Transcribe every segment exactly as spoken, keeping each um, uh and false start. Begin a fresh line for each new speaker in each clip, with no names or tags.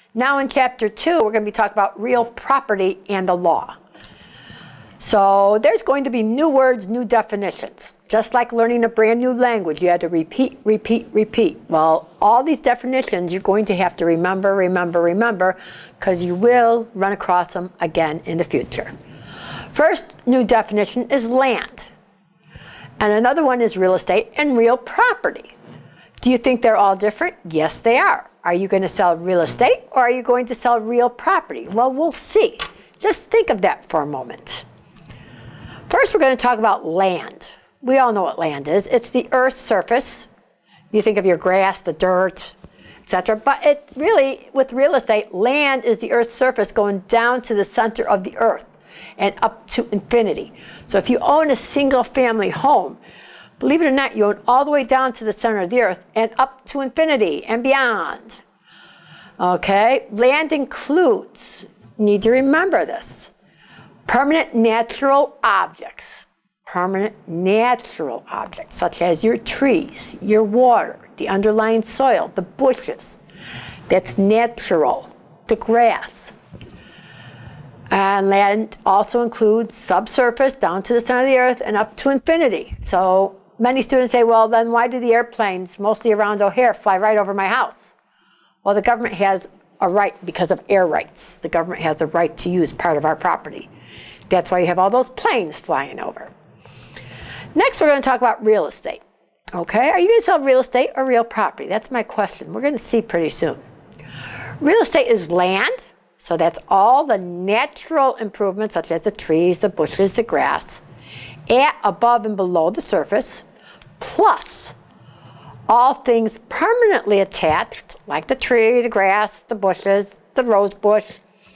Now in chapter two, we're going to be talking about real property and the law. So there's going to be new words, new definitions. Just like learning a brand new language, you had to repeat, repeat, repeat. Well, all these definitions you're going to have to remember, remember, remember, because you will run across them again in the future. First new definition is land. And another one is real estate and real property. Do you think they're all different? Yes, they are. Are you going to sell real estate or are you going to sell real property? Well, we'll see. Just think of that for a moment. First, we're going to talk about land. We all know what land is. It's the earth's surface. You think of your grass, the dirt, et cetera. But it really, with real estate, land is the earth's surface going down to the center of the earth and up to infinity. So if you own a single family home, believe it or not, you own all the way down to the center of the earth and up to infinity and beyond. Okay, land includes, you need to remember this, permanent natural objects. Permanent natural objects, such as your trees, your water, the underlying soil, the bushes. That's natural, the grass. And land also includes subsurface down to the center of the earth and up to infinity. So many students say, well, then why do the airplanes, mostly around O'Hare, fly right over my house? Well, the government has a right because of air rights. The government has the right to use part of our property. That's why you have all those planes flying over. Next, we're going to talk about real estate. Okay, are you going to sell real estate or real property? That's my question. We're going to see pretty soon. Real estate is land. So that's all the natural improvements, such as the trees, the bushes, the grass, at, above, and below the surface, plus all things permanently attached, like the tree, the grass, the bushes, the rose bush,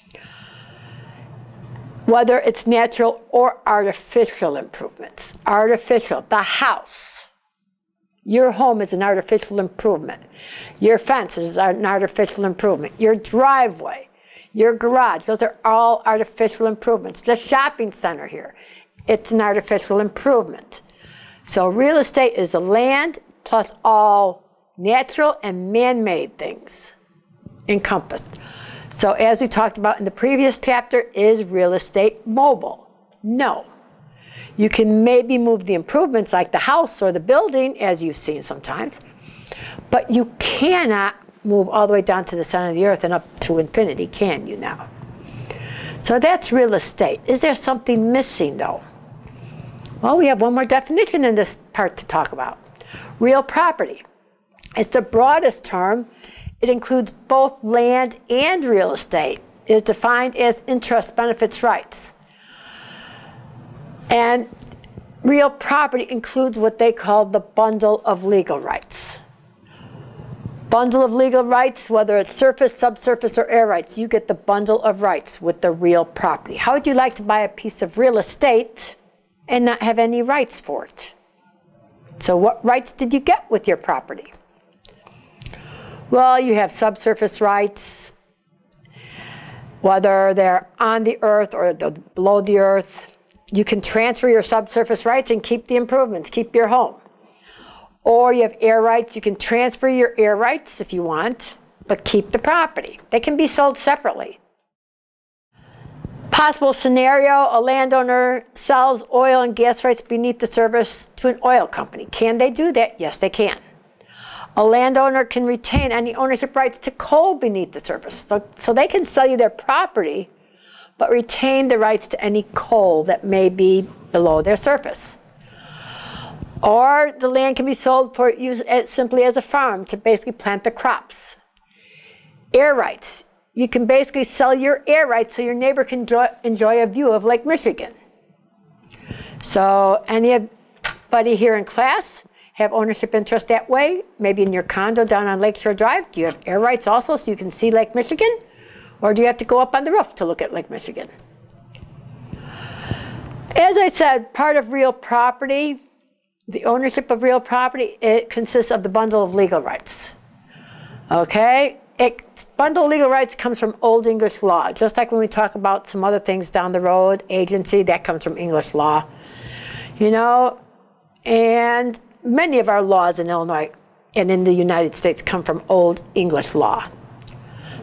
whether it's natural or artificial improvements. Artificial, the house. Your home is an artificial improvement. Your fence is an artificial improvement. Your driveway, your garage, those are all artificial improvements. The shopping center here, it's an artificial improvement. So real estate is the land plus all natural and man-made things encompassed. So as we talked about in the previous chapter, is real estate mobile? No. You can maybe move the improvements like the house or the building, as you've seen sometimes, but you cannot move all the way down to the center of the earth and up to infinity, can you now? So that's real estate. Is there something missing though? Well, we have one more definition in this part to talk about. Real property. It's the broadest term. It includes both land and real estate. It is defined as interest, benefits, rights. And real property includes what they call the bundle of legal rights. Bundle of legal rights, whether it's surface, subsurface, or air rights, you get the bundle of rights with the real property. How would you like to buy a piece of real estate and not have any rights for it? So what rights did you get with your property? Well, you have subsurface rights, whether they're on the earth or below the earth. You can transfer your subsurface rights and keep the improvements, keep your home. Or you have air rights. You can transfer your air rights if you want, but keep the property. They can be sold separately. Possible scenario, a landowner sells oil and gas rights beneath the surface to an oil company. Can they do that? Yes, they can. A landowner can retain any ownership rights to coal beneath the surface. So, so they can sell you their property, but retain the rights to any coal that may be below their surface. Or the land can be sold for use as, simply as a farm to basically plant the crops. Air rights. You can basically sell your air rights so your neighbor can enjoy, enjoy a view of Lake Michigan. So anybody here in class have ownership interest that way? Maybe in your condo down on Lakeshore Drive? Do you have air rights also so you can see Lake Michigan? Or do you have to go up on the roof to look at Lake Michigan? As I said, part of real property, the ownership of real property, it consists of the bundle of legal rights. Okay? It, bundle of legal rights comes from Old English law. Just like when we talk about some other things down the road, agency, that comes from English law. You know, and many of our laws in Illinois and in the United States come from Old English law.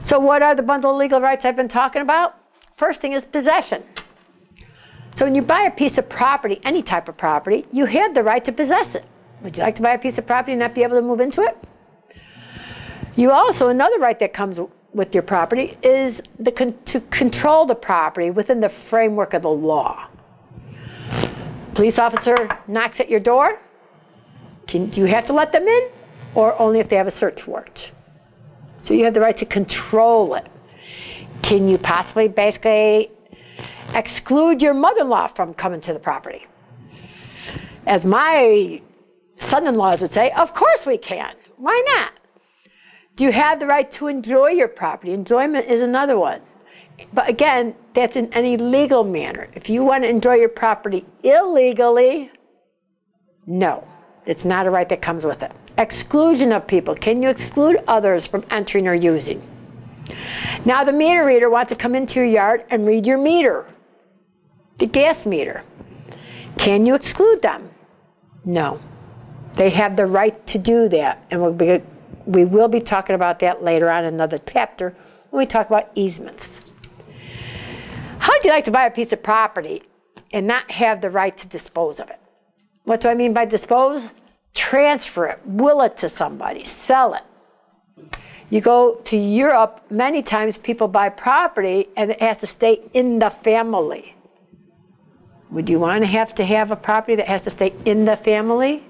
So what are the bundle of legal rights I've been talking about? First thing is possession. So when you buy a piece of property, any type of property, you have the right to possess it. Would you like to buy a piece of property and not be able to move into it? You also, another right that comes with your property is the con to control the property within the framework of the law. Police officer knocks at your door. Can, do you have to let them in, or only if they have a search warrant? So you have the right to control it. Can you possibly basically exclude your mother-in-law from coming to the property? As my son-in-laws would say, of course we can. Why not? Do you have the right to enjoy your property? Enjoyment is another one. But again, that's in any legal manner. If you want to enjoy your property illegally, no, it's not a right that comes with it. Exclusion of people. Can you exclude others from entering or using? Now the meter reader wants to come into your yard and read your meter, the gas meter. Can you exclude them? No. They have the right to do that, and we'll be, we will be talking about that later on in another chapter when we talk about easements. How would you like to buy a piece of property and not have the right to dispose of it? What do I mean by dispose? Transfer it, will it to somebody, sell it. You go to Europe, many times people buy property and it has to stay in the family. Would you want to have to have a property that has to stay in the family?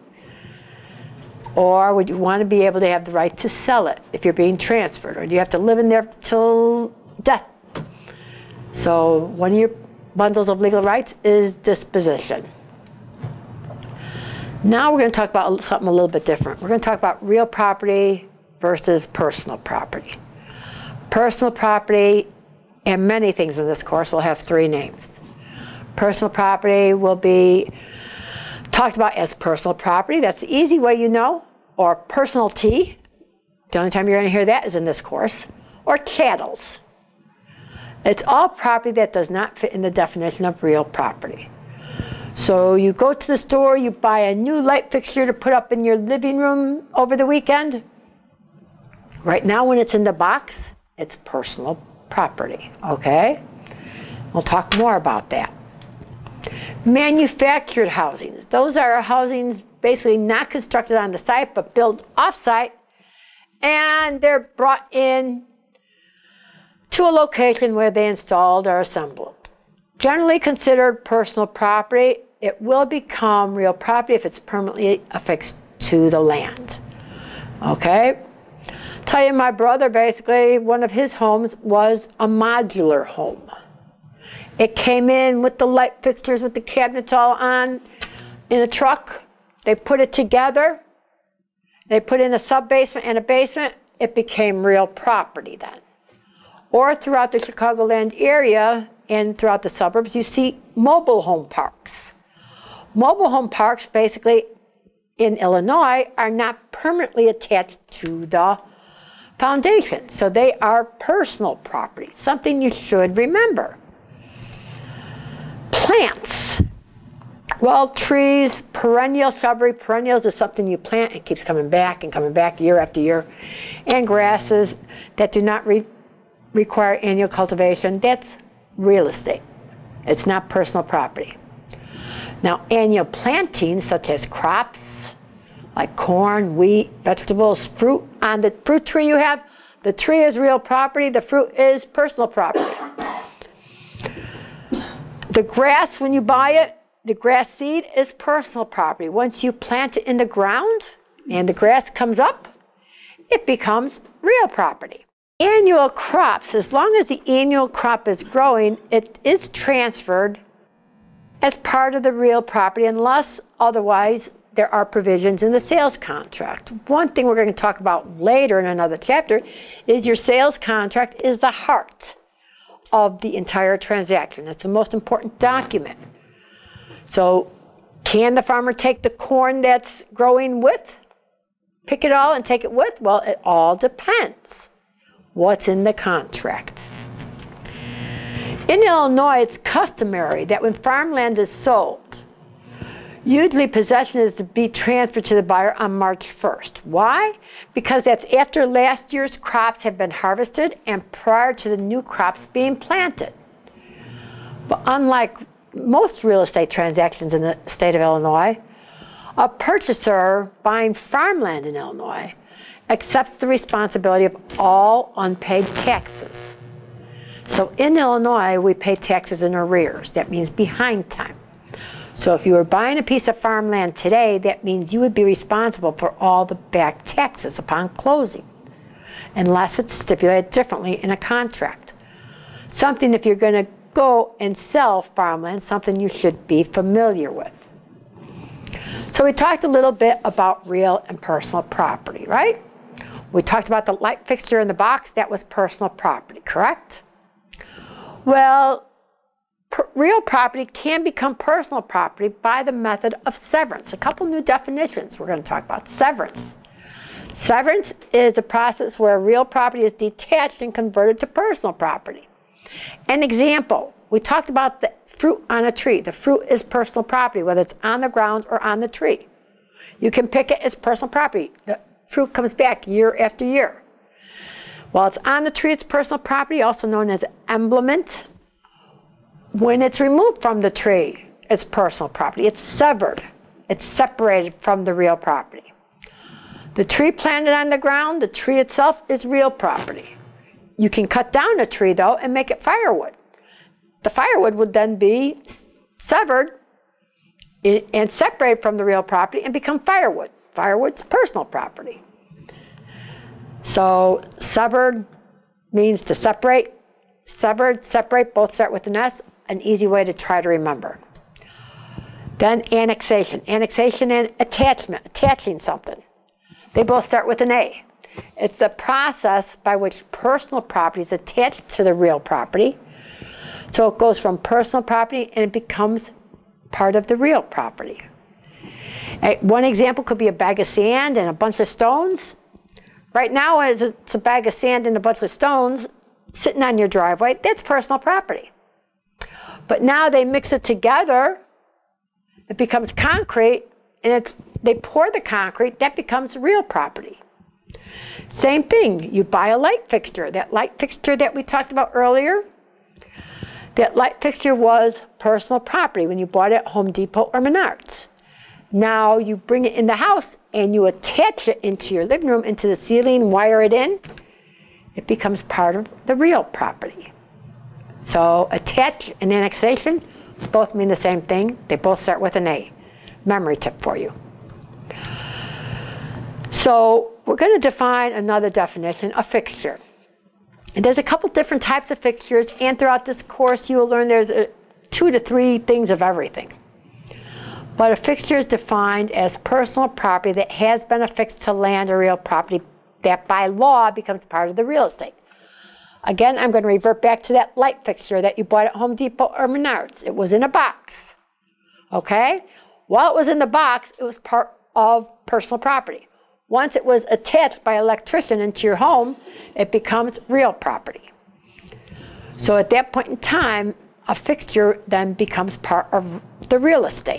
Or would you want to be able to have the right to sell it if you're being transferred? Or do you have to live in there till death? So one of your bundles of legal rights is disposition. Now we're going to talk about something a little bit different. We're going to talk about real property versus personal property. Personal property, and many things in this course will have three names. Personal property will be talked about as personal property. That's the easy way you know. Or personalty. The only time you're going to hear that is in this course. Or chattels. It's all property that does not fit in the definition of real property. So you go to the store, you buy a new light fixture to put up in your living room over the weekend. Right now when it's in the box, it's personal property, okay? We'll talk more about that. Manufactured housings. Those are housings basically not constructed on the site, but built off-site, and they're brought in to a location where they installed or assembled. Generally considered personal property, it will become real property if it's permanently affixed to the land. Okay? Tell you, my brother, basically, one of his homes was a modular home. It came in with the light fixtures, with the cabinets all on, in a truck. They put it together. They put in a sub-basement and a basement. It became real property then. Or throughout the Chicagoland area and throughout the suburbs, you see mobile home parks. Mobile home parks, basically, in Illinois, are not permanently attached to the foundation. So they are personal property, something you should remember. Plants. Well, trees, perennial shrubbery, perennials is something you plant and keeps coming back and coming back year after year. And grasses that do not re require annual cultivation, that's real estate. It's not personal property. Now, annual plantings, such as crops, like corn, wheat, vegetables, fruit, on the fruit tree you have, the tree is real property, the fruit is personal property. The grass, when you buy it, the grass seed is personal property. Once you plant it in the ground and the grass comes up, it becomes real property. Annual crops, as long as the annual crop is growing, it is transferred as part of the real property unless otherwise there are provisions in the sales contract. One thing we're going to talk about later in another chapter is your sales contract is the heart of the entire transaction. It's the most important document. So can the farmer take the corn that's growing with, pick it all and take it with? Well, it all depends what's in the contract. In Illinois, it's customary that when farmland is sold, Usually possession is to be transferred to the buyer on March first. Why? Because that's after last year's crops have been harvested and prior to the new crops being planted. But unlike most real estate transactions in the state of Illinois, a purchaser buying farmland in Illinois accepts the responsibility of all unpaid taxes. So in Illinois, we pay taxes in arrears. That means behind time. So if you were buying a piece of farmland today, that means you would be responsible for all the back taxes upon closing, unless it's stipulated differently in a contract. Something, if you're going to go and sell farmland, something you should be familiar with. So we talked a little bit about real and personal property, right? We talked about the light fixture in the box. That was personal property, correct? Well, real property can become personal property by the method of severance. A couple new definitions we're going to talk about. Severance. Severance is a process where real property is detached and converted to personal property. An example, we talked about the fruit on a tree. The fruit is personal property, whether it's on the ground or on the tree. You can pick it as personal property. The fruit comes back year after year. While it's on the tree, it's personal property, also known as emblement. When it's removed from the tree, it's personal property. It's severed. It's separated from the real property. The tree planted on the ground, the tree itself is real property. You can cut down a tree, though, and make it firewood. The firewood would then be severed and separated from the real property and become firewood. Firewood's personal property. So severed means to separate. Severed, separate, both start with an S. An easy way to try to remember. Then annexation. Annexation and attachment, attaching something. They both start with an A. It's the process by which personal property is attached to the real property. So it goes from personal property and it becomes part of the real property. One example could be a bag of sand and a bunch of stones. Right now, as it's a bag of sand and a bunch of stones sitting on your driveway. That's personal property. But now they mix it together, it becomes concrete, and it's, they pour the concrete, that becomes real property. Same thing, you buy a light fixture. That light fixture that we talked about earlier, that light fixture was personal property when you bought it at Home Depot or Menards. Now you bring it in the house and you attach it into your living room, into the ceiling, wire it in, it becomes part of the real property. So attach and annexation both mean the same thing. They both start with an A. Memory tip for you. So we're going to define another definition, a fixture. And there's a couple different types of fixtures, and throughout this course you will learn there's a, two to three things of everything. But a fixture is defined as personal property that has been affixed to land or real property that by law becomes part of the real estate. Again, I'm going to revert back to that light fixture that you bought at Home Depot or Menards. It was in a box. Okay? While it was in the box, it was part of personal property. Once it was attached by an electrician into your home, it becomes real property. So at that point in time, a fixture then becomes part of the real estate.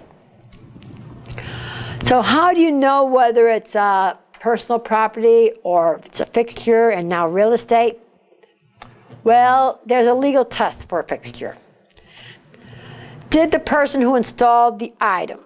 So how do you know whether it's a personal property or if it's a fixture and now real estate? Well, there's a legal test for a fixture. Did the person who installed the item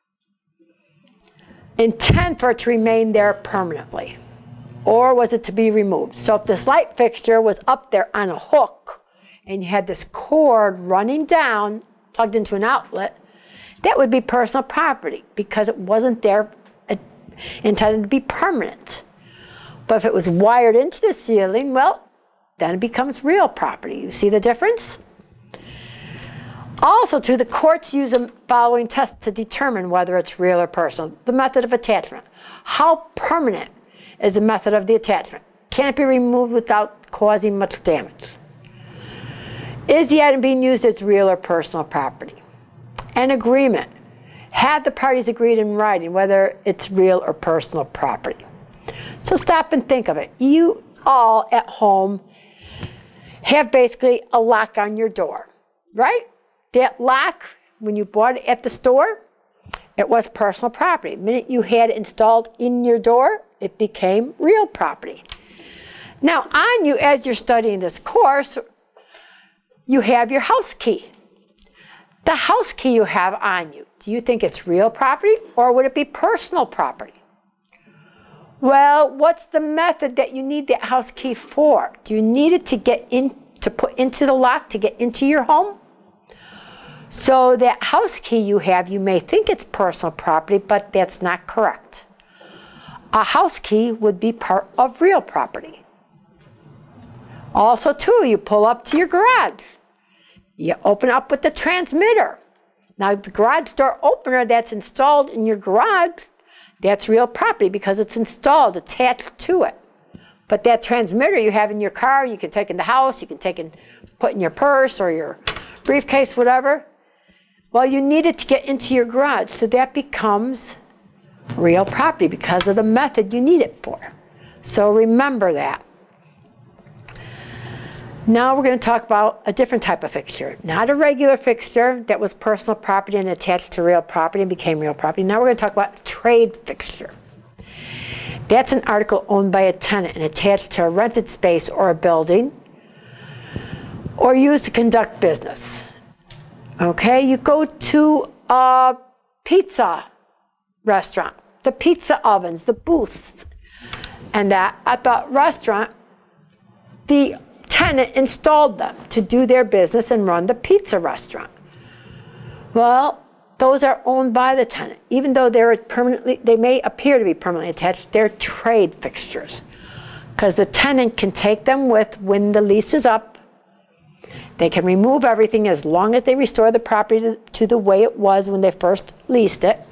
intend for it to remain there permanently, or was it to be removed? So if this light fixture was up there on a hook and you had this cord running down, plugged into an outlet, that would be personal property because it wasn't there intended to be permanent. But if it was wired into the ceiling, well, then it becomes real property. You see the difference? Also, too, the courts use the following test to determine whether it's real or personal. The method of attachment. How permanent is the method of the attachment? Can it be removed without causing much damage? Is the item being used as real or personal property? An agreement. Have the parties agreed in writing whether it's real or personal property? So stop and think of it. You all at home have basically a lock on your door, right? That lock, when you bought it at the store, it it was personal property. The minute you had it installed in your door, it became real property. Now, on you, as you're studying this course, you have your house key. The house key you have on you, do you think it's real property or would it be personal property? Well, what's the method that you need that house key for? Do you need it to get in, to put into the lock to get into your home? So that house key you have, you may think it's personal property, but that's not correct. A house key would be part of real property. Also, too, you pull up to your garage. You open up with the transmitter. Now, the garage door opener that's installed in your garage, that's real property because it's installed, attached to it. But that transmitter you have in your car, you can take in the house, you can take and put in your purse or your briefcase, whatever. Well, you need it to get into your garage, so that becomes real property because of the method you need it for. So remember that. Now we're going to talk about a different type of fixture. Not a regular fixture that was personal property and attached to real property and became real property. Now we're going to talk about a trade fixture. That's an article owned by a tenant and attached to a rented space or a building or used to conduct business. Okay, you go to a pizza restaurant, the pizza ovens, the booths, and that at the restaurant, the tenant installed them to do their business and run the pizza restaurant. Well, those are owned by the tenant. Even though they're permanently, they may appear to be permanently attached, they're trade fixtures because the tenant can take them with when the lease is up. They can remove everything as long as they restore the property to, to the way it was when they first leased it.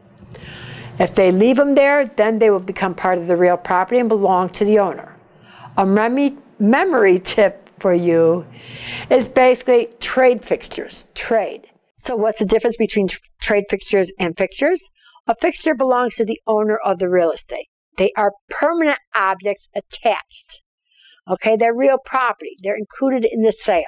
If they leave them there, then they will become part of the real property and belong to the owner. A memory, memory tip for you is basically trade fixtures, trade. So what's the difference between trade fixtures and fixtures? A fixture belongs to the owner of the real estate. They are permanent objects attached. Okay, they're real property. They're included in the sale.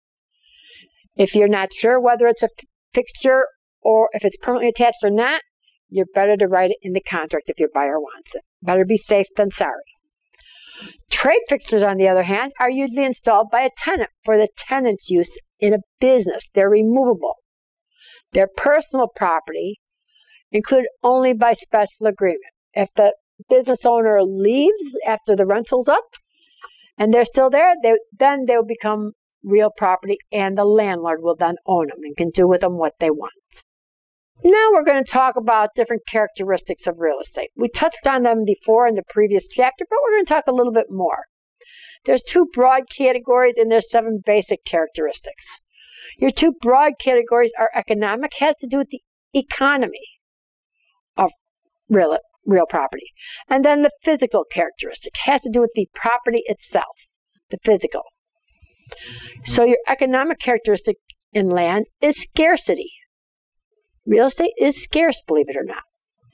If you're not sure whether it's a fixture or if it's permanently attached or not, you're better to write it in the contract if your buyer wants it. Better be safe than sorry. Trade fixtures, on the other hand, are usually installed by a tenant for the tenant's use in a business. They're removable. They're personal property, included only by special agreement. If the business owner leaves after the rental's up and they're still there, they, then they'll become real property and the landlord will then own them and can do with them what they want. Now we're going to talk about different characteristics of real estate. We touched on them before in the previous chapter, but we're going to talk a little bit more. There's two broad categories and there's seven basic characteristics. Your two broad categories are economic, has to do with the economy of real, real property. And then the physical characteristic has to do with the property itself, the physical. So your economic characteristic in land is scarcity. Real estate is scarce, believe it or not.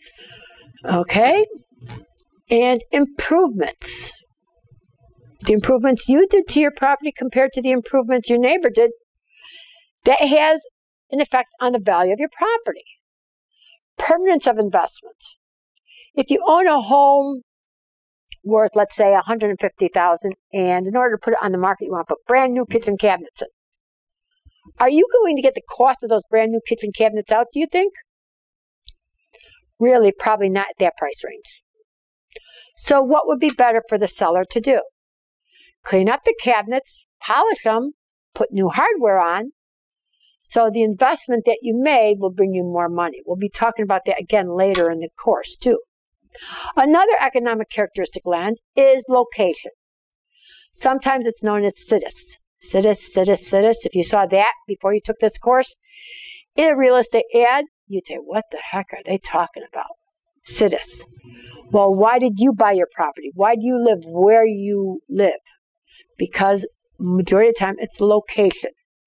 Okay? And improvements. The improvements you did to your property compared to the improvements your neighbor did, that has an effect on the value of your property. Permanence of investment. If you own a home worth, let's say, one hundred fifty thousand dollars, and in order to put it on the market, you want to put brand new kitchen cabinets in. Are you going to get the cost of those brand new kitchen cabinets out, do you think? Really, probably not at that price range. So what would be better for the seller to do? Clean up the cabinets, polish them, put new hardware on, so the investment that you made will bring you more money. We'll be talking about that again later in the course, too. Another economic characteristic of land is location. Sometimes it's known as situs. Situs, situs, situs. If you saw that before you took this course in a real estate ad, you'd say, what the heck are they talking about? Situs. Well, why did you buy your property? Why do you live where you live? Because majority of the time, it's the location.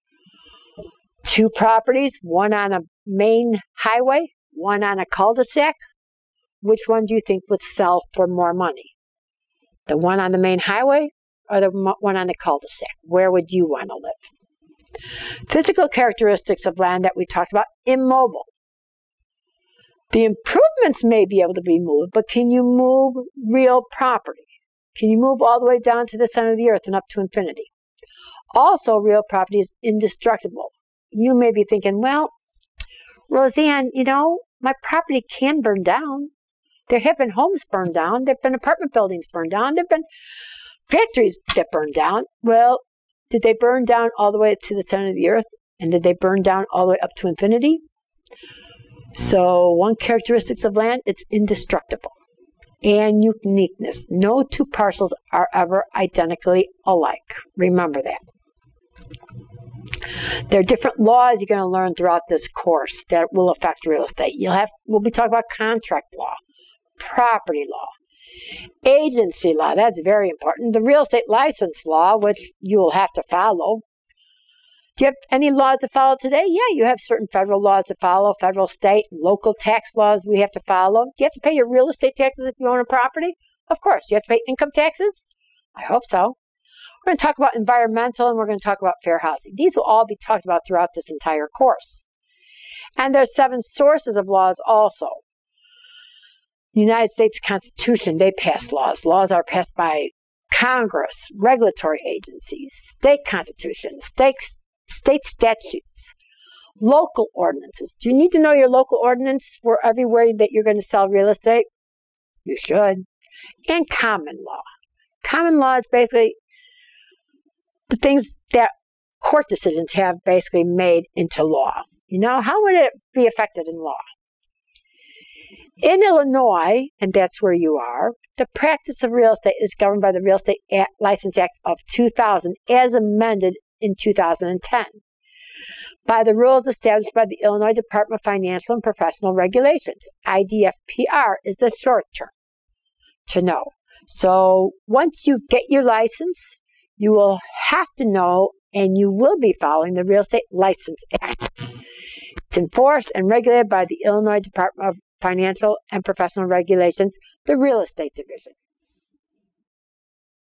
Two properties, one on a main highway, one on a cul-de-sac. Which one do you think would sell for more money? The one on the main highway or the one on the cul-de-sac? Where would you want to live? Physical characteristics of land that we talked about, immobile. The improvements may be able to be moved, but can you move real property? Can you move all the way down to the center of the earth and up to infinity? Also, real property is indestructible. You may be thinking, well, Rozanne, you know, my property can burn down. There have been homes burned down. There have been apartment buildings burned down. There have been factories that burned down. Well, did they burn down all the way to the center of the earth? And did they burn down all the way up to infinity? So one characteristic of land, it's indestructible. And uniqueness. No two parcels are ever identically alike. Remember that. There are different laws you're going to learn throughout this course that will affect real estate. You'll have, we'll be talking about contract law, property law, agency law. That's very important. The real estate license law, which you'll have to follow. Do you have any laws to follow today? Yeah, you have certain federal laws to follow, federal, state, and local tax laws we have to follow. Do you have to pay your real estate taxes if you own a property? Of course. You have to pay income taxes? I hope so. We're going to talk about environmental, and we're going to talk about fair housing. These will all be talked about throughout this entire course. And there's seven sources of laws also. The United States Constitution, they pass laws. Laws are passed by Congress, regulatory agencies, state constitutions, state State statutes, local ordinances. Do you need to know your local ordinance for everywhere that you're going to sell real estate? You should. And common law. Common law is basically the things that court decisions have basically made into law. You know, how would it be affected in law? In Illinois, and that's where you are, the practice of real estate is governed by the Real Estate Act, License Act of two thousand as amended in two thousand ten, by the rules established by the Illinois Department of Financial and Professional Regulations. I D F P R is the short term to know. So once you get your license, you will have to know and you will be following the Real Estate License Act. It's enforced and regulated by the Illinois Department of Financial and Professional Regulations, the Real Estate Division.